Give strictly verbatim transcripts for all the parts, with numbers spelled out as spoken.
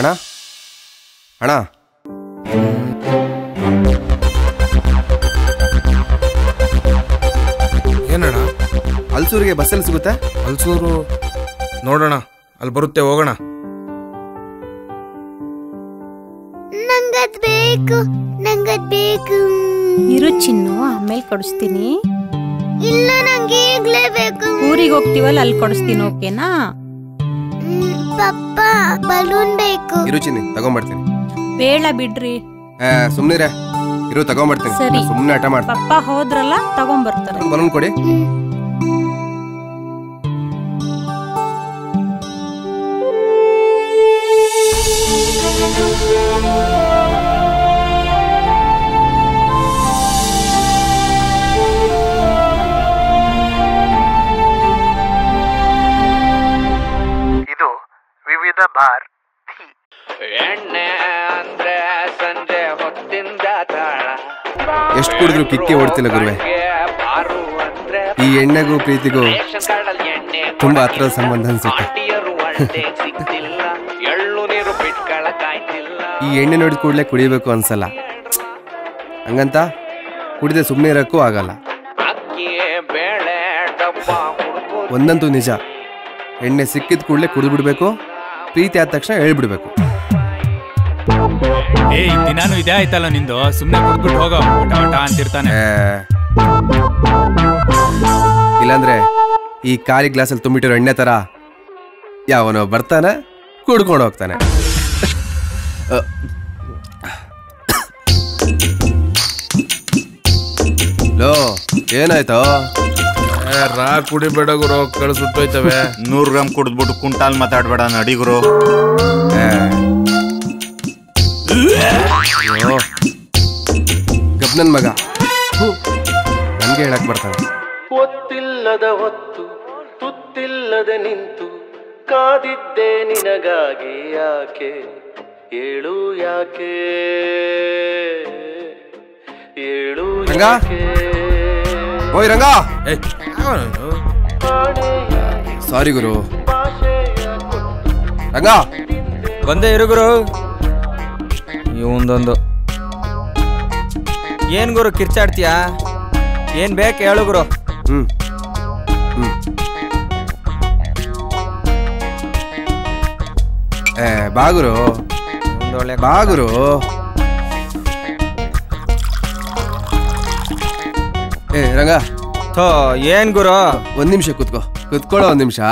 ಅಣ್ಣ ಅಣ್ಣ ಏನಣ್ಣ? ಹಲ್ಸೂರಿಗೆ ಬಸ್ಸಲ್ಲಿ ಸಿಗುತ್ತೆ? ಹಲ್ಸೂರು ನೋಡೋಣ, ಅಲ್ಲಿ ಬರುತ್ತೆ, ಹೋಗೋಣ. ನಂಗದ್ ಬೇಕು, ನಂಗದ್ ಬೇಕು. ಇರು ಚಿನ್ನು, ಆಮೇಲೆ ಕೊಡಿಸ್ತೀನಿ. ಇಲ್ಲ, ನಂಗೆ ಈಗ್ಲೇ ಬೇಕು. ಊರಿಗೆ ಹೋಗ್ತೀವಲ್ಲ, ಅಲ್ಲಿ ಕೊಡಿಸ್ತೀನಿ, ಓಕೆನಾ? ಪಪ್ಪ ಬಲೂನ್ ಬೇಕು. ಇರು ಚಿನ್ನಿ, ತಗೊಂಡ್ಬರ್ತೀನಿ. ಬೇಡ ಬಿಡ್ರಿ. ಸುಮ್ನಿರೆ, ಇರು ತಗೊಂಡ್ಬರ್ತೀನಿ. ಸರಿ, ಸುಮ್ನೆ ಆಟ ಮಾಡ್ತೀನಿ. ಪಪ್ಪ ಹೋದ್ರಲ್ಲ, ತಗೊಂಡ್ಬರ್ತಾರೆ. ಬಲೂನ್ ಕೊಡಿ. ಇದು ವಿವಿಧ ಬಾರ್. ಎಣ್ಣೆ ಅಂದ್ರೆ ಸಂಜೆ ಹೊತ್ತಿಂದ ತಾಳ. ಎಷ್ಟು ಕುಡಿದ್ರು ಕಿಕ್ಕೆ ಓಡ್ತಿಲ್ಲ ಗುರುವೆ. ಈ ಎಣ್ಣೆಗೂ ಪ್ರೀತಿಗೂ ತುಂಬಾ ಹತ್ರದ ಸಂಬಂಧ ಅನ್ಸುತ್ತೆ. ಈ ಎಣ್ಣೆ ನೋಡಿದ ಕೂಡಲೇ ಕುಡಿಬೇಕು ಅನ್ಸಲ್ಲ, ಹಂಗಂತ ಕುಡಿದೆ ಸುಮ್ಮನೆ ಇರಕ್ಕೂ ಆಗಲ್ಲ. ಒಂದಂತೂ ನಿಜ, ಎಣ್ಣೆ ಸಿಕ್ಕಿದ ಕೂಡಲೇ ಕುಡಿದು ಬಿಡ್ಬೇಕು, ಪ್ರೀತಿ ಆದ ತಕ್ಷಣ ಹೇಳ್ಬಿಡ್ಬೇಕು. ಏಯ್, ದಿನಾನು ಇದೇ ಆಯ್ತಲ್ಲ ನಿಂದು, ಸುಮ್ಮನೆ ಕುಡ್ಬಿಟ್ಟು ಹೋಗೋ, ಊಟ ಊಟ ಅಂತಿರ್ತಾನೆ. ಇಲ್ಲಾಂದ್ರೆ ಈ ಖಾಲಿ ಗ್ಲಾಸಲ್ಲಿ ತುಂಬಿಟ್ಟಿರೋ ಎಣ್ಣೆ ತರ ಯಾವನೋ ಬರ್ತಾನೆ, ಕುಡ್ಕೊಂಡು ಹೋಗ್ತಾನೆ. ಲೋ, ಏನಾಯ್ತೋ? ರಾ ಕುಡಿಬೇಡ ಗುರು, ಕಳ್ಸುತ್ತೋಯ್ತವೆ. ನೂರು ಗ್ರಾಮ್ ಕುಡಿದ್ಬಿಟ್ಟು ಕುಂಟಾಲ್ ಮಾತಾಡ್ಬೇಡ ನಡಿಗುರು. ಗಬ್ನನ್ ಮಗ ನನ್ಗೆ ಹೇಳಕ್ ಬರ್ತಾನೆ. ಒತ್ತಿಲ್ಲದ ಹೊತ್ತು ತುತ್ತಿಲ್ಲದೆ ನಿಂತು ಕಾದಿದ್ದೆ ನಿನಗಾಗಿ, ಯಾಕೆ ಏಳು ಯಾಕೆ ಏಳು ರಂಗ, ಓಯ್ ರಂಗ. ಸಾರಿ ಗುರು. ರಂಗ ಬಂದೆ ಇರು ಗುರು. ಇವಂದೊಂದು ಏನ್ ಗುರು ಕಿರ್ಚಾಡ್ತೀಯ? ಏನ್ ಬೇಕು ಹೇಳು ಗುರು. ಹ್ಮ್ ಹ್ಮ್ ಏ ಬಾಗುರು, ಒಂದೊಳ್ಳೆ ಬಾಗುರು. ಏ ರಂಗ, ಥೋ ಏನ್ ಗುರು? ಒಂದ್ ನಿಮಿಷ ಕುತ್ಕೋ, ಕುತ್ಕೊಳ್ಳೋ ಒಂದ್ ನಿಮಿಷ.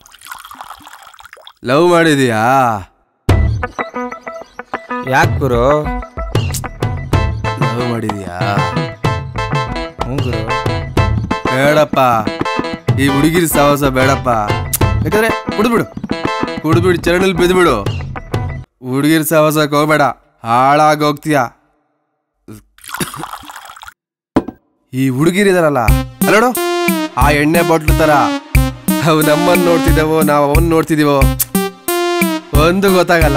ಲವ್ ಮಾಡಿದೀಯಾ? ಯಾಕೆ ಗುರು? ಲವ್ ಮಾಡಿದೀಯಾ? ಹ್ಞೂ ಗುರು. ಬೇಡಪ್ಪ, ಈ ಹುಡುಗಿರಿ ಸಾಹಸ ಬೇಡಪ್ಪ. ಯಾಕಂದ್ರೆ ಕುಡಿದ್ಬಿಡು, ಕುಡಿದ್ಬಿಡು, ಚರಣಲ್ಲಿ ಬಿದ್ದುಬಿಡು. ಹುಡುಗಿರ್ ಸಾಹಸಕ್ಕೆ ಹೋಗ್ಬೇಡ, ಹಾಳಾಗೋಗ್ತೀಯ. ಈ ಹುಡುಗಿರಿದಾರಲ್ಲ ಅಲ್ಲೋಡು, ಆ ಎಣ್ಣೆ ಬಾಟ್ಲು ತರ. ಅವು ನಮ್ಮನ್ನು ನೋಡ್ತಿದ್ದೇವೋ, ನಾವು ಅವನ್ ನೋಡ್ತಿದೀವೋ ಒಂದು ಗೊತ್ತಾಗಲ್ಲ.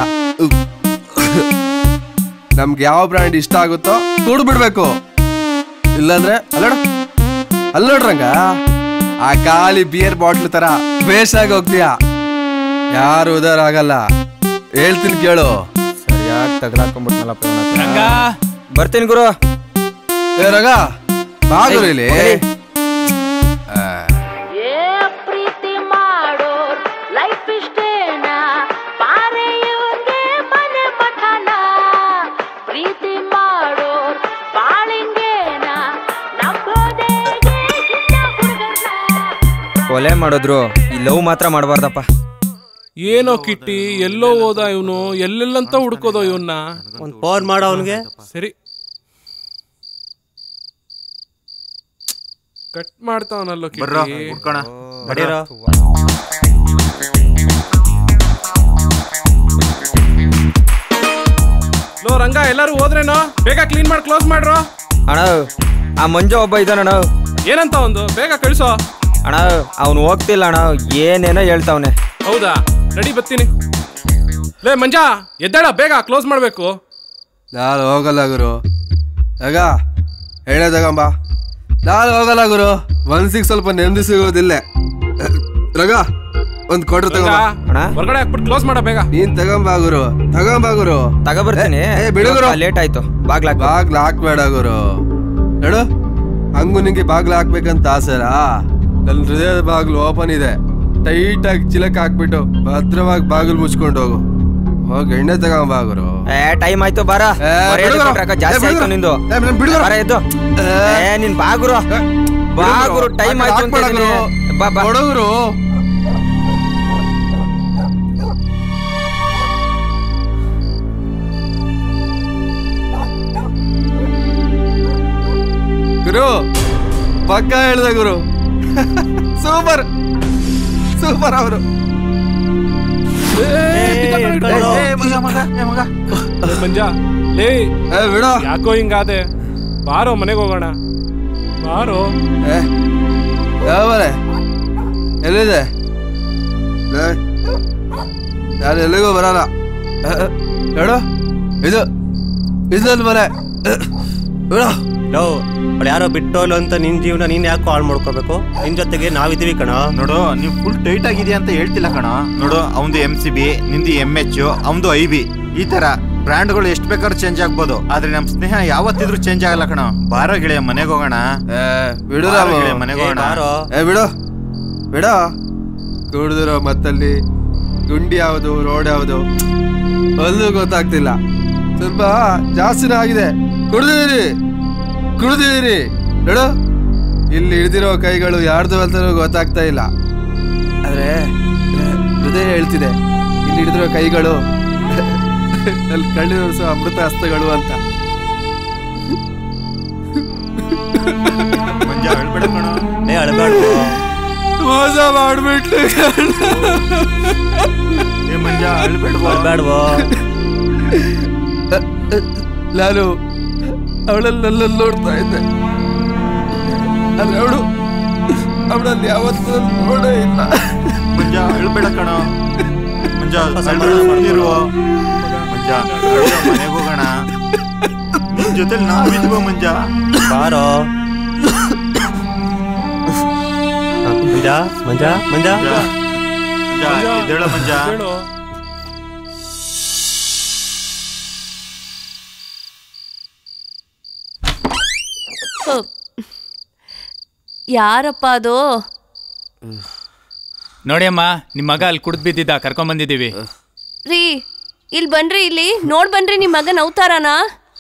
ನಮ್ಗೆ ಯಾವ ಬ್ರ್ಯಾಂಡ್ ಇಷ್ಟ ಆಗುತ್ತೋ ಕುಡ್ಬಿಡ್ಬೇಕು. ಇಲ್ಲಾಂದ್ರೆ ಅಲ್ಲೋಡು, ಅಲ್ಲೋಡ್ರಂಗ, ಆ ಖಾಲಿ ಬಿಯರ್ ಬಾಟ್ಲು ತರ ವೇಸ್ಟ್ ಆಗಿ ಹೋಗ್ತೀಯ. ಯಾರು ಉದಾರ ಆಗಲ್ಲ, ಹೇಳ್ತೀನಿ ಕೇಳು. ಸರಿಯಾಗಿ ತಗಲಾಕೊಂಡ್ಬಿಟ್ನಲ್ಲಪ್ಪ ರಂಗ. ಬರ್ತೀನಿ ಗುರು. ಏ ರಂಗ, ಬಾಗುರು ಇಲ್ಲಿ. ಪ್ರೀತಿ ಮಾಡೋ ಲೈಫ್ ಇಷ್ಟೇನಾ? ಪಾರೆಯೋರ್ಗೆ ಮನೆ ಪಠಾನ. ಪ್ರೀತಿ ಮಾಡೋ ಬಾಳಿಂಗೇನ? ಕೊಲೆ ಮಾಡಿದ್ರು, ಈ ಲವ್ ಮಾತ್ರ ಮಾಡಬಾರ್ದಪ್ಪ. ಏನೋ ಕಿಟ್ಟಿ, ಎಲ್ಲೋ ಹೋದ ಇವನು, ಎಲ್ಲೆಲ್ಲಂತ ಹುಡ್ಕೋದೋ ಇವನ್ನ. ಒಂದ್ ಫೋನ್ ಮಾಡೋ ಅವನ್ಗೆ. ಸರಿ, ಕಟ್ ಮಾಡ್ತಾವನಲ್ಲೋ ಕಿಟ್ಟಿ. ಹುಡ್ಕೋಣ ಬಡೀರೋ. ಲೋ ರಂಗ, ಎಲ್ಲಾರು ಹೋದ್ರೇನೋ? ಬೇಗ ಕ್ಲೀನ್ ಮಾಡಿ ಕ್ಲೋಸ್ ಮಾಡ್ರೋ. ಅಣ್ಣ, ಆ ಮಂಜು ಒಬ್ಬ ಇದ್ದಾನಣ್ಣ. ಏನಂತ ಒಂದು, ಬೇಗ ಕಳಿಸೋ. ಅಣ್ಣ ಅವ್ನು ಹೋಗ್ತಿಲ್ಲ ಅಣ್ಣ, ಏನೇನೋ ಹೇಳ್ತಾವನೆ. ಹೌದಾ, ನಡಿ ಬರ್ತೀನಿ. ಲೇ ಮಂಜಾ, ಎದ್ದಾಳ, ಬೇಗ ಕ್ಲೋಸ್ ಮಾಡ್ಬೇಕು. ನಾನು ಹೋಗಲ್ಲ ಗುರು. ಆಗ ಹೇಳೋದಾಗಂಬ, ನಾನು ಹೋಗಲ್ಲ ಗುರು. ಮನ್ಸಿಗೆ ಸ್ವಲ್ಪ ನೆಮ್ಮದಿ ಸಿಗೋದಿಲ್ಲ. ರಗ ಒಂದ್ ಕೊಡ್ರು ತಗೋ ಹೊರಗಡೆ ಹಾಕ್ಬಿಟ್ಟು ಕ್ಲೋಸ್ ಮಾಡ ಬೇಗ. ನೀನ್ ತಗೊಂಬಾ ಗುರು, ತಗೊಂಬಾ ಗುರು. ತಗೋಬರ್ತೀನಿ. ಬಿಡುಗರು ಲೇಟ್ ಆಯ್ತು. ಬಾಗ್ಲ ಬಾಗ್ಲ ಹಾಕ್ಬೇಡ ಗುರು. ಹೇಳು, ಹಂಗು ನಿಂಗೆ ಬಾಗ್ಲ ಹಾಕ್ಬೇಕಂತ ಆಸೆರಾ? ನನ್ ಹೃದಯದ ಬಾಗ್ಲು ಓಪನ್ ಇದೆ. ಟೈಟ್ ಆಗಿ ಚಿಲಕ್ ಹಾಕ್ಬಿಟ್ಟು ಭದ್ರವಾಗಿ ಬಾಗಿಲು ಮುಚ್ಕೊಂಡು ಹೋಗು. ಹೋಗಿ ಎಣ್ಣೆ ತಗೊಂಬಾ ಗುರು. ಏ ಟೈಮ್ ಆಯ್ತು ಬಾರ. ಜಾಸ್ತಿ ಆಯ್ತು ನಿಂದು. ಬಾರ ಎದ್ದು. ಏ ನಿನ್ ಬಾಗುರು ಬಾಗುರು ಟೈಮ್ ಆಯ್ತು ಅಂತ ಬಾ ಬಾ ಗುರು. ಗುರು ಪಕ್ಕ ಹೇಳ್ದ ಗುರು. ಸೂಪರ್ ಸೂಪರ್ ಅವರು. ಮಂಜ ಲೇ ಯಾಕೋ ಹಿಂಗಾದೆ? ಬಾರೋ ಮನೆಗೆ ಹೋಗೋಣ. ಬಾರೋ. ಯಾವ ಮನೆ ಎಲ್ಲಿದೆ? ನಾನು ಎಲ್ಲಿಗೂ ಬರಲ್ಲ. ಹೇಳು, ಇದು ಇದಲ್ ಮನೆ. ಯಾರೋ ಬಿಟ್ಟೋಲ್ಲ ಅಂತ ನಿನ್ ಜೀವನ ನೀನ್ ಯಾಕೋ ಹಾಳು ಮಾಡ್ಕೋಬೇಕು? ನಿನ್ ಜೊತೆಗೆ ನಾವಿದೀವಿ ಕಣ. ನೋಡು, ನೀವು ಫುಲ್ ಟೈಟ್ ಆಗಿದೆಯಾ ಅಂತ ಹೇಳ್ತಿಲ್ಲ ಕಣ. ನೋಡು, ಅವಂದು ಎಂ ಸಿ ಬಿ, ನಿಂದು ಎಂ ಎಚ್, ಅವಂದು ಐ ಬಿ. ಈ ತರ ಬ್ರ್ಯಾಂಡ್ಗಳು ಎಷ್ಟು ಬೇಕಾದ್ರೂ ಚೇಂಜ್ ಆಗ್ಬೋದು, ಆದ್ರೆ ನಮ್ ಸ್ನೇಹ ಯಾವತ್ತಿದ್ರು ಚೇಂಜ್ ಆಗಲ್ಲ ಕಣ. ಬಾರೋ ಗೆಳೆಯ ಮನೆಗೆ ಹೋಗೋಣ. ಬಿಡು ಮನೆಗೆ ಹೋಗೋಣ. ಏ ಬಿಡು ಬಿಡು. ಕುಡಿದಿರೋ ಮತ್ತಲ್ಲಿ ಗುಂಡಿ ಯಾವುದು ರೋಡ್ ಯಾವುದು ಅಲ್ಲೂ ಗೊತ್ತಾಗ್ತಿಲ್ಲ. ಸ್ವಲ್ಪ ಜಾಸ್ತಿನ ಆಗಿದೆ. ಕುಡ್ದಿದ್ದೀರಿ ಕುಡ್ದಿದ್ದೀರಿ ನೋಡು. ಇಲ್ಲಿ ಹಿಡ್ದಿರೋ ಕೈಗಳು ಯಾರ್ದು ಅಂತಲೂ ಗೊತ್ತಾಗ್ತಾ ಇಲ್ಲ. ಆದ್ರೆ ಹೃದಯ ಹೇಳ್ತಿದೆ, ಇಲ್ಲಿ ಹಿಡಿದಿರೋ ಕೈಗಳು ಅಲ್ಲಿ ಕಣ್ಣಿನ ಅಮೃತ ಹಸ್ತಗಳು ಅಂತ. ಮೋಸ ಮಾಡ್ಬಿಟ್ಲು ನಾನು ಅವಳಲ್ಲಿ ನೋಡ್ತಾ ಇದ್ದೆ. ಆದ್ರೆ ಅವಳು ಅವಳಲ್ಲಿ ಯಾವತ್ತೂ ನೋಡೇ ಇಲ್ಲ. ಮಂಜ ಅಳ್ಬೇಡ ಕಣ. ಮಂಜ ಮಂಜ ಮನೆಗೆ ಹೋಗೋಣ. ನಿನ್ ಜೊತೆ ನಾವಿದ್ವೋ ಮಂಜ. ಬಾರೋ ಮಂಜ ಮಂಜ ಮಂಜ ಹೇಳ ಮಂಜ. ಯಾರಪ್ಪ ಅದು? ನೋಡಿ ಅಮ್ಮ, ನಿಮ್ಮ ಮಗ ಅಲ್ಲಿ ಕುಡ್ದು ಬಿದ್ದಿದ್ದ, ಕರ್ಕೊಂಡ್ ಬಂದಿದ್ದೀವಿ. ರೀ ಇಲ್ಲಿ ಬನ್ರಿ, ಇಲ್ಲಿ ನೋಡ್ ಬನ್ರಿ, ನಿಮ್ ಮಗ ನವ್ತಾರಾನ?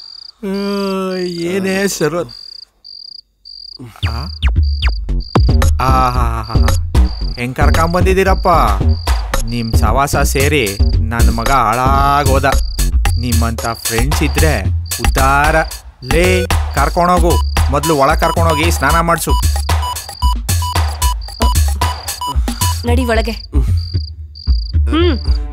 ಏನೇ ಸರ್, ಹೆಂಗ್ ಕರ್ಕೊಂಡ್ ಬಂದಿದ್ದೀರಪ್ಪ? ನಿಮ್ ಸವಾಸ ಸೇರಿ ನನ್ನ ಮಗ ಹಾಳಾಗೋದ. ನಿಮ್ಮಂತ ಫ್ರೆಂಡ್ಸ್ ಇದ್ರೆ ಉದ್ದಾರ. ಲೇ ಕರ್ಕೊಂಡೋಗು, ಮೊದ್ಲು ಒಳ ಕರ್ಕೊಂಡೋಗಿ ಸ್ನಾನ ಮಾಡ್ಸು. ನಡಿ ಒಳಗೆ. ಹ್ಮ್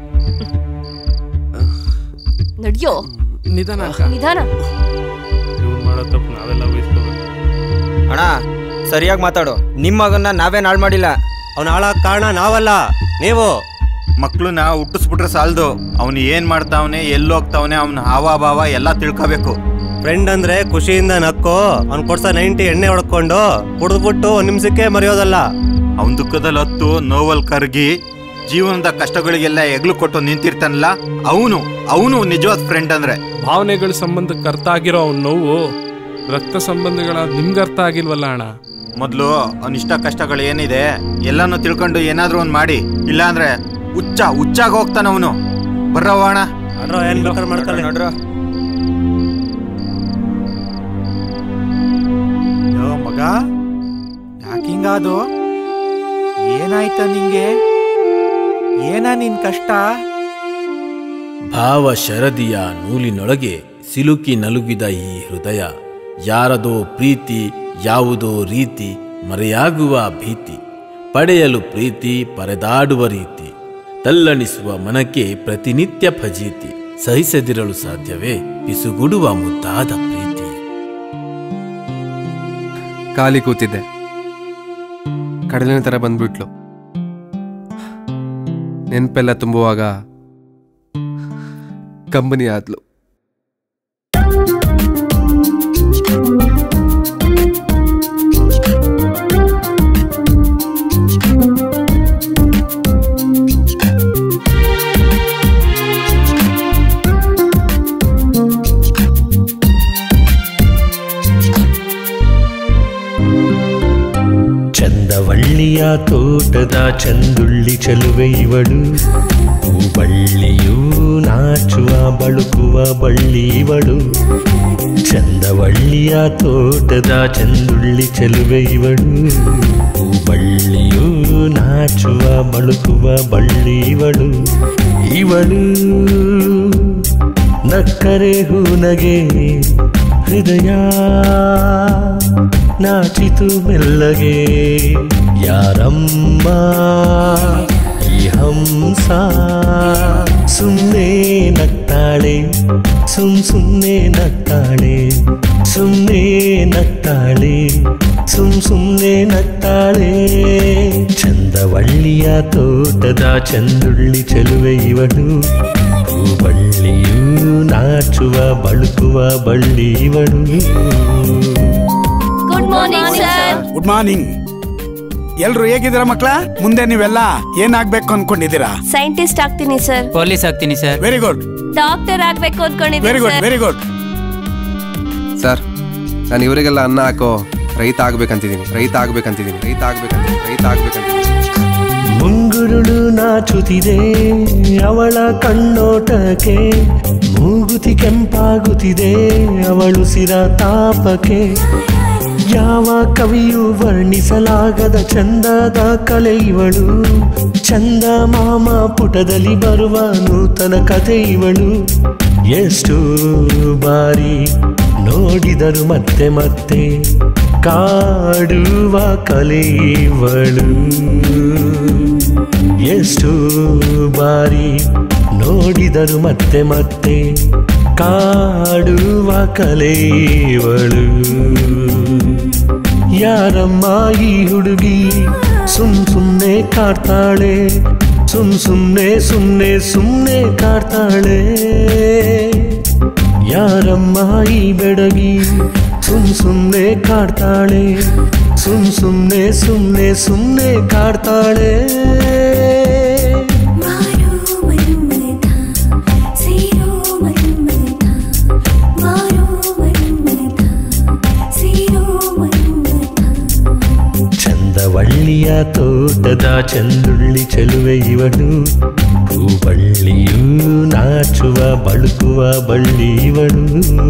ನಡಿಯೋ. ನಿಧಾನ ನಿಧಾನ. ಮಾಡೋ ತಪ್ಪು ನಾವೆಲ್ಲ ವಹಿಸ್ಕೋಬೇಕು. ಅಣ್ಣ ಸರಿಯಾಗಿ ಮಾತಾಡು. ನಿಮ್ಮ ಮಗನ್ನ ನಾವೇನ್ ಹಾಳು ಮಾಡಿಲ್ಲ. ಅವ್ನ ಹಾಳಾಗ ಕಾರಣ ನಾವಲ್ಲ, ನೀವು. ಮಕ್ಳು ನಾವು ಹುಟ್ಟಿಸ್ಬಿಟ್ರೆ ಸಾಲದು, ಅವ್ನು ಏನ್ ಮಾಡ್ತಾವನೆ, ಎಲ್ಲೋಗ್ತಾವನೆ, ಅವ್ನ ಹಾವ ಭಾವ ಎಲ್ಲ ತಿಳ್ಕೋಬೇಕು. ಫ್ರೆಂಡ್ ಅಂದ್ರೆ ಖುಷಿಯಿಂದ ನಕ್ಕೋ, ಅವ್ನ್ ಕೊಡ್ಸ ನೈಂಟಿ ಎಣ್ಣೆ ಹೊಡ್ಕೊಂಡು ಕುಡಿದ್ಬಿಟ್ಟು ಒಂದ್ ನಿಮಿಷಕ್ಕೆ ಮರೆಯೋದಲ್ಲ. ಅವನ್ ದುಃಖದಲ್ಲಿ ಹತ್ತು ನೋವಲ್ ಕರ್ಗಿ ಜೀವನದ ಕಷ್ಟಗಳಿಗೆಲ್ಲ ಎಗ್ಲು ಕೊಟ್ಟು ನಿಂತಿರ್ತಾನಲ್ಲ, ಅವನು ಅವನು ನಿಜವಾದ ಫ್ರೆಂಡ್ ಅಂದ್ರೆ. ಭಾವನೆಗಳ ಸಂಬಂಧಕ್ಕೆ ಅರ್ಥ ಆಗಿರೋ ಅವ್ನ ನೋವು ರಕ್ತ ಸಂಬಂಧಗಳ ನಿಮ್ಗೆ ಅರ್ಥ ಆಗಿಲ್ವಲ್ಲ ಅಣ್ಣ. ಮೊದ್ಲು ಅವ್ನ ಇಷ್ಟ ಕಷ್ಟಗಳು ಏನಿದೆ ಎಲ್ಲಾನು ತಿಳ್ಕೊಂಡು ಏನಾದ್ರು ಒಂದ್ ಮಾಡಿ, ಇಲ್ಲ ಅಂದ್ರೆ ಹುಚ್ಚ ಹುಚ್ಚಾಗ ಹೋಗ್ತಾನ ಅವನು. ಬರ್ರವ ಅಣ್ಣ. ಏನ್ ಬೇಕಾದ್ರೆ ಮಾಡ್ತಾರೆ ನೋಡ್ರ. ಮಗ ಯಾಕಿಂಗಾದು? ಏನಾಯ್ತ ನಿಂಗೆ? ಏನ ನಿನ್ ಕಷ್ಟ? ಭಾವ ಶರದಿಯ ನೂಲಿನೊಳಗೆ ಸಿಲುಕಿ ನಲುಗಿದ ಈ ಹೃದಯ, ಯಾರದೋ ಪ್ರೀತಿ ಯಾವುದೋ ರೀತಿ ಮರೆಯಾಗುವ ಭೀತಿ, ಪಡೆಯಲು ಪ್ರೀತಿ ಪರದಾಡುವ ರೀತಿ, ತಲ್ಲಣಿಸುವ ಮನಕ್ಕೆ ಪ್ರತಿನಿತ್ಯ ಫಜೀತಿ, ಸಹಿಸದಿರಲು ಸಾಧ್ಯವೇ ಪಿಸುಗುಡುವ ಮುದ್ದಾದ ಪ್ರೀತಿ. ಖಾಲಿ ಕೂತಿದ್ದೆ, ಕಡಲಿನ ತರ ಬಂದ್ಬಿಟ್ಲು. ನೆನಪೆಲ್ಲ ತುಂಬುವಾಗ ಕಂಬನಿ ಆದ್ಲು. ಬಳ್ಳಿಯ ತೋಟದ ಚಂದುಳ್ಳಿ ಚೆಲುವೆ ಇವಳು ಹೂಬಳ್ಳಿಯೂ ನಾಚುವ ಬಳುಕುವ ಬಳ್ಳಿ ಇವಳು ಚಂದವಳ್ಳಿಯ ತೋಟದ ಚಂದುಳ್ಳಿ ಚೆಲುವೆ ಇವಳು ಹೂಬಳ್ಳಿಯೂ ನಾಚುವ ಬಳುಕುವ ಬಳ್ಳಿ ಇವಳು ಇವಳು ನಕ್ಕರೆ ಹೂನಗೆ ಹೃದಯ ನಾಚಿತು ಮೆಲ್ಲಗೆ ಯಾರಮ್ಮ ಈ ಹಂಸ ಸುಮ್ಮನೆ ನಗ್ತಾಳೆ ಸುಮ್ ಸುಮ್ಮನೆ ನಗ್ತಾಳೆ ಸುಮ್ಮನೆ ನಗ್ತಾಳೆ ಸುಮ್ ಸುಮ್ಮನೆ ನಗ್ತಾಳೆ ಚಂದವಳ್ಳಿಯ ತೋಟದ ಚಂದುಳ್ಳಿ ಚೆಲುವೆ ಇವಳು ಹೂಬಳ್ಳಿಯೂ ನಾಚುವ ಬಳುಕುವ ಬಳ್ಳಿ ಇವಳು good morning sir. Good morning. ಎಲ್ರು ಹೇಗಿದ್ದೀರಾ ಮಕ್ಕಳ? ಮುಂದೆ ನೀವೆಲ್ಲ ಏನಾಗ್ಬೇಕು ಅನ್ಕೊಂಡಿದ್ದೀರಾ? ಸೈಂಟಿಸ್ಟ್ ಆಗ್ತೀನಿ ಸರ್. ಪೊಲೀಸ್ ಆಗ್ತೀನಿ ಸರ್. Very good. ಡಾಕ್ಟರ್ ಆಗ್ಬೇಕು ಅನ್ಕೊಂಡಿದ್ದೀನಿ. Very good very good. Sir ನಾನು ಇವರಿಗೆಲ್ಲ ಅನ್ನ ಹಾಕೋ ರೈತ ಆಗ್ಬೇಕಂತಿದ್ದೀನಿ ರೈತ ಆಗ್ಬೇಕಂತಿದ್ದೀನಿ ರೈತ ಆಗ್ಬೇಕಂತ ರೈತ ಆಗ್ಬೇಕಂತಿದ್ದೀನಿ. ಮುಂಗುರುಳು ನಾಚುತ್ತಿದೆ ಅವಳ ಕಣ್ಣೋಟಕ್ಕೆ ಮೂಗುತಿ ಕೆಂಪಾಗುತ್ತಿದೆ ಅವಳು ಸಿರ ತಾಪಕ್ಕೆ ಯಾವ ಕವಿಯು ವರ್ಣಿಸಲಾಗದ ಚಂದದ ಕಲೆ ಇವಳು ಚಂದ ಮಾಮ ಪುಟದಲ್ಲಿ ಬರುವ ನೂತನ ಕಥೆ ಇವಳು ಎಷ್ಟು ಬಾರಿ ನೋಡಿದರು ಮತ್ತೆ ಮತ್ತೆ ಕಾಡುವ ಕಲೆ ಇವಳು ಎಷ್ಟು ಬಾರಿ ನೋಡಿದರು ಮತ್ತೆ ಮತ್ತೆ ಕಾಡುವ ಕಲೆ ಇವಳು ಯಾರಮ್ಮ ಈ ಹುಡುಗಿ ಸುಮ್ ಸುಮ್ನೆ ಕಾಡ್ತಾಳೆ ಸುಮ್ ಸುಮ್ನೆ ಸುಮ್ನೆ ಸುಮ್ನೆ ಕಾಡ್ತಾಳೆ ಯಾರಮ್ಮ ಈ ಬೆಡಗಿ ಸುಮ್ ಸುಮ್ನೆ ಕಾಡ್ತಾಳೆ ಸುಮ್ ಸುಮ್ನೆ ಸುಮ್ನೆ ಸುಮ್ನೆ ಕಾಡ್ತಾಳೆ ಚಂದವಳ್ಳಿಯ ತೋಟದ ಚಂದುಳ್ಳಿ ಚೆಲುವೆ ಇವಳು ಹೂಬಳ್ಳಿಯೂ ನಾಚುವ ಬಳುಕುವ ಬಳ್ಳಿ ಇವಳು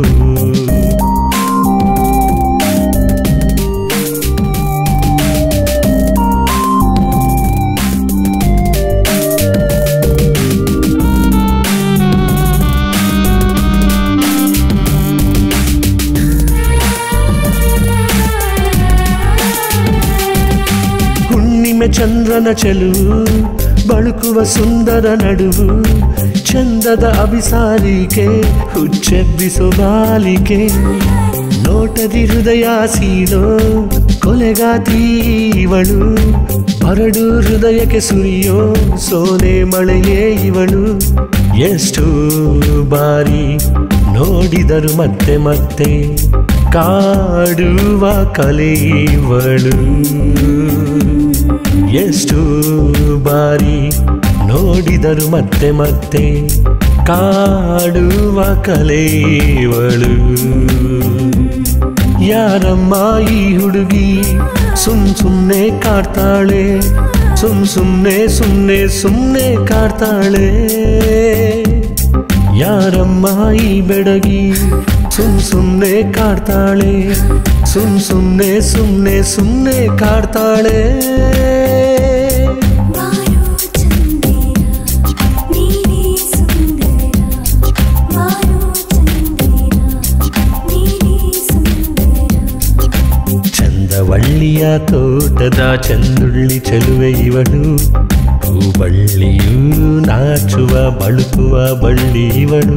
ಚಂದ್ರನ ಚೆಲುವು ಬಳುಕುವ ಸುಂದರ ನಡುವು ಚಂದದ ಅಭಿಸಾರಿಕೆ ಹುಚ್ಚೆಬ್ಬಿಸೋ ಬಾಲಿಕೆ ನೋಟದಿ ಹೃದಯ ಸೀದೋ ಕೊಲೆಗಾತಿ ಇವಳು ಬರಡು ಹೃದಯಕ್ಕೆ ಸುರಿಯೋ ಸೋನೆ ಮಳೆಯೇ ಇವಳು ಎಷ್ಟು ಬಾರಿ ನೋಡಿದರು ಮತ್ತೆ ಮತ್ತೆ ಕಾಡುವ ಕಲೆ ಇವಳು ಎಷ್ಟು ಬಾರಿ ನೋಡಿದರು ಮತ್ತೆ ಮತ್ತೆ ಕಾಡುವ ಕಲೆ ಇವಳು ಯಾರಮ್ಮ ಈ ಹುಡುಗಿ ಸುಮ್ ಸುಮ್ನೆ ಕಾಡ್ತಾಳೆ ಸುಮ್ ಸುಮ್ನೆ ಸುಮ್ನೆ ಸುಮ್ನೆ ಕಾಡ್ತಾಳೆ ಯಾರಮ್ಮ ಈ ಬೆಡಗಿ ಸುಮ್ ಸುಮ್ನೆ ಕಾಡ್ತಾಳೆ ಸುಮ್ ಸುಮ್ನೆ ಸುಮ್ನೆ ಸುಮ್ನೆ ಕಾಡ್ತಾಳೆ ಚಂದವಳ್ಳಿಯ ತೋಟದ ಚಂದುಳ್ಳಿ ಚೆಲುವೆ ಇವಳು ಹೂಬಳ್ಳಿಯೂ ನಾಚುವ ಬಳುಕುವ ಬಳ್ಳಿ ಇವಳು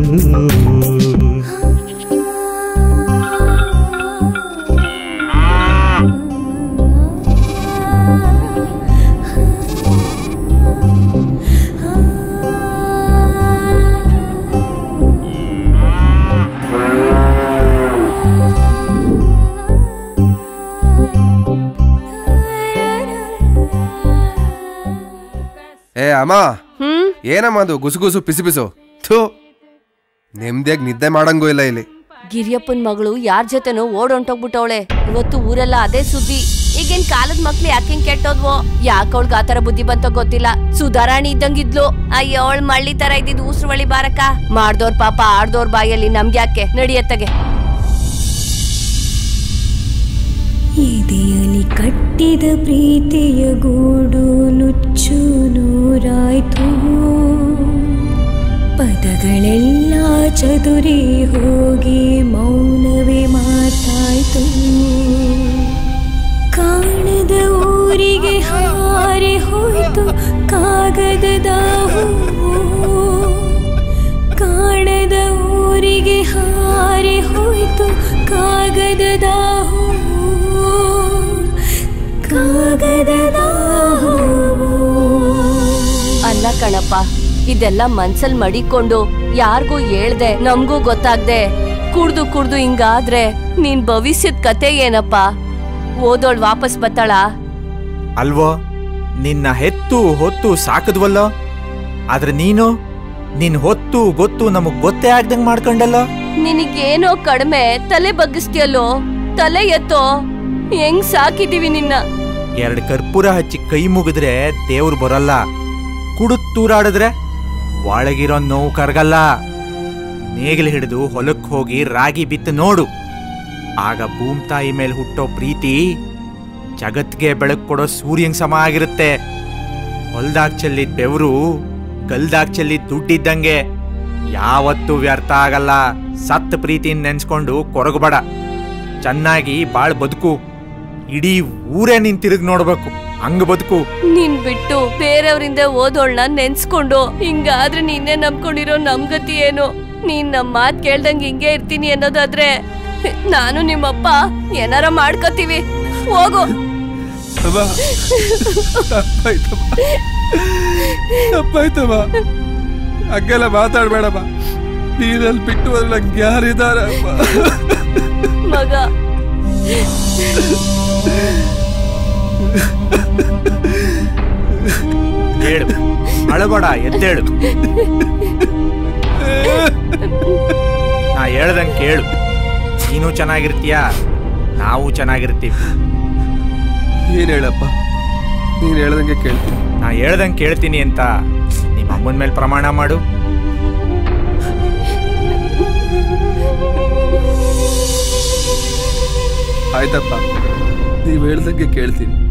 ಏ ಅಮ್ಮ ಏನಮ್ಮ ಅದು ಗುಸು ಗುಸು ಪಿಸು ಪಿಸು ಥೂ ನೆಮ್ಮದಿಯಾಗಿ ನಿದ್ದೆ ಮಾಡಂಗೂ ಇಲ್ಲ ಇಲ್ಲಿ. ಗಿರಿಯಪ್ಪನ್ ಮಗಳು ಯಾರ ಜೊತೆನೋ ಓಡ್ ಹೊಂಟೋಗ್ಬಿಟ್ಟವಳೆ. ಇವತ್ತು ಊರೆಲ್ಲ ಅದೇ ಸುದ್ದಿ. ಈಗ ಈಗೇನ್ ಕಾಲದ ಮಕ್ಳು ಯಾಕೆ ಕೆಟ್ಟೋದ್ವೋ ಯಾಕ ಅವಳ್ಗ ಆತರ ಬುದ್ಧಿ ಬಂತ ಗೊತ್ತಿಲ್ಲ. ಸುಧಾರಾಣಿ ಇದ್ದಂಗಿದ್ಲು. ಅಯ್ಯೋ ಅವಳ್ ಮಳ್ಳಿ ತರ ಇದ್ದಿದ್ ಉಸ್ರು ಬಳಿ ಬಾರಕ ಮಾಡ್ದೋರ್ ಪಾಪ ಆಡ್ದೋರ್ ಬಾಯಲ್ಲಿ ನಮ್ಗ್ಯಾಕೆ ನಡಿಯತ್ತಗೆ. ಎದೆಯಲಿ ಕಟ್ಟಿದ ಪ್ರೀತಿಯ ಗೂಡು ನುಚ್ಚು ನೂರಾಯ್ತು. ಪದಗಳೆಲ್ಲ ಚದುರಿ ಹೋಗಿ ಮೌನವೇ ಮಾತಾಯ್ತು. ಕಾಣದ ಊರಿಗೆ ಹಾರಿ ಹೋಯ್ತು ಕಾಗದದ ಹೂವು. ಕಾಣದ ಊರಿಗೆ ಹಾರಿ ಹೋಯ್ತು ಕಾಗದದ ಹೂವು. ಕಾಗದದ ಹೂವು. ಅಲ್ಲ ಕಣಪ್ಪ, ಇದೆಲ್ಲ ಮನ್ಸಲ್ ಮಡಿಕೊಂಡು ಯಾರಿಗೂ ಹೇಳ್ದೆ ನಮ್ಗೂ ಗೊತ್ತಾಗ್ದೆ ಕುಡ್ದು ಕುಡ್ದು ಹಿಂಗಾದ್ರೆ ನೀನ್ ಭವಿಷ್ಯದ ಕತೆ ಏನಪ್ಪ? ಓದೋಳ್ ವಾಪಸ್ ಬತ್ತಾಳ ಅಲ್ವೋ? ನಿನ್ನ ಹೆತ್ತು ಹೊತ್ತು ಸಾಕದ್ವಲ್ಲೋ, ಆದ್ರೆ ನೀನು ನಿನ್ ಹೊತ್ತು ಗೊತ್ತು ನಮಗ್ ಗೊತ್ತೇ ಆಗ್ದಂಗ್ ಮಾಡ್ಕೊಂಡಲ್ಲ. ನಿನಗೇನೋ ಕಡಿಮೆ ತಲೆ ಬಗ್ಗಿಸ್ತಿಯಲ್ಲೋ, ತಲೆ ಎತ್ತೋ. ಹೆಂಗ್ ಸಾಕಿದೀವಿ ನಿನ್ನ. ಎರಡ್ ಕರ್ಪೂರ ಹಚ್ಚಿ ಕೈ ಮುಗಿದ್ರೆ ದೇವ್ರು ಬರಲ್ಲ, ಕುಡುತ್ ತೂರಾಡಿದ್ರೆ ಒಳಗಿರೋ ನೋವು ಕರಗಲ್ಲ. ನೇಗಿಲು ಹಿಡಿದು ಹೊಲಕ್ ಹೋಗಿ ರಾಗಿ ಬಿತ್ತು ನೋಡು, ಆಗ ಭೂಮ್ತಾಯಿ ಮೇಲೆ ಹುಟ್ಟೋ ಪ್ರೀತಿ ಜಗತ್ಗೆ ಬೆಳಕು ಕೊಡೋ ಸೂರ್ಯಂಗ್ ಸಮ ಆಗಿರುತ್ತೆ. ಹೊಲ್ದಾಗ್ ಚೆಲ್ಲಿದ್ ಬೆವರು ಗಲ್ದಾಗ್ ಚೆಲ್ಲಿದ್ ದುಡ್ಡಿದ್ದಂಗೆ, ಯಾವತ್ತೂ ವ್ಯರ್ಥ ಆಗಲ್ಲ. ಸತ್ ಪ್ರೀತಿನ ನೆನ್ಸ್ಕೊಂಡು ಕೊರಗಬೇಡ, ಚೆನ್ನಾಗಿ ಬಾಳ್ ಬದುಕು. ಇಡೀ ಊರೇ ನೀನ್ ತಿರುಗ್ ನೋಡ್ಬೇಕು, ಹಂಗ ಬದುಕು. ನೀನ್ ಬಿಟ್ಟು ಬೇರೆಯವರಿಂದ ಓದೋಳ್ನ ನೆನ್ಸ್ಕೊಂಡು ಹಿಂಗಾದ್ರೆ ನೀನೇ ನಂಬ್ಕೊಂಡಿರೋ ನಮ್ಗತಿ ಏನು? ನೀನ್ ನಮ್ ಮಾತ್ ಕೇಳ್ದಂಗ್ ಹಿಂಗೆ ಇರ್ತೀನಿ ಅನ್ನೋದಾದ್ರೆ ನಾನು ನಿಮ್ಮಪ್ಪ ಏನಾರ ಮಾಡ್ಕೋತೀವಿ. ಹೋಗು. ತಪ್ಪಾಯ್ತಮ್ಮ, ಹಂಗೆಲ್ಲ ಮಾತಾಡ್ಬೇಡಮ್ಮ. ನೀರಲ್ಲಿ ಬಿಟ್ಟು ನಂಗೆ ಯಾರಿದಾರ ಮಗ? ಹೇಳು, ಅಳಬೇಡ, ಎದ್ದೇಳು. ನಾ ಹೇಳ್ದಂಗ್ ಕೇಳು. ನೀನು ಚೆನ್ನಾಗಿರ್ತೀಯ, ನಾವು ಚೆನ್ನಾಗಿರ್ತೀವಿ. ಏನ್ ಹೇಳಪ್ಪ? ನೀನ್ ಹೇಳ್ದಂಗೆ ಕೇಳ್ತೀನಿ. ನಾ ಹೇಳ್ದಂಗೆ ಕೇಳ್ತೀನಿ ಅಂತ ನಿಮ್ಮ ಅಮ್ಮನ ಮೇಲೆ ಪ್ರಮಾಣ ಮಾಡು. ಆಯ್ತಪ್ಪ, ನೀವ್ ಹೇಳ್ದಂಗೆ ಕೇಳ್ತೀನಿ.